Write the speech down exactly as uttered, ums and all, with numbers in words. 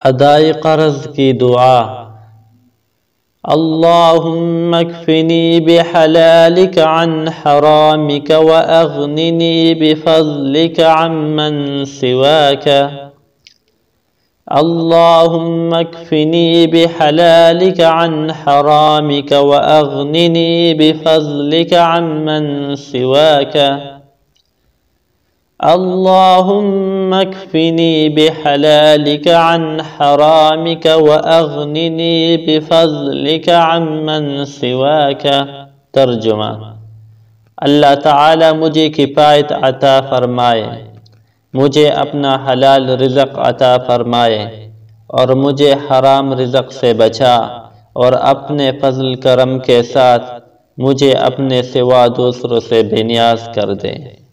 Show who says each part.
Speaker 1: अदाए कर्ज की दुआ। अल्लाहुम्मा कफ़िनी बिहलालिक अन हरामिक व अग़निनी बिफ़ज़लिक अम्मन सिवाक। अल्लाहुम्मा कफ़िनी बिहलालिक अन हरामिक व अग़निनी बिफ़ज़लिक अम्मन सिवाक। अल्लाहुम्मा कफ़िनी बिहलालिक अन हरामिक व अग़निनी बिफ़ज़लिक अम्मन सिवाक। तर्जुमा: अल्लाह ताला मुझे किफ़ायत अता फ़रमाए, मुझे अपना हलाल रिज़्क़ अता फ़रमाए और मुझे हराम रिज़्क़ से बचा, और अपने फ़ज़ल करम के साथ मुझे अपने सिवा दूसरों से बेनियाज़ कर दे।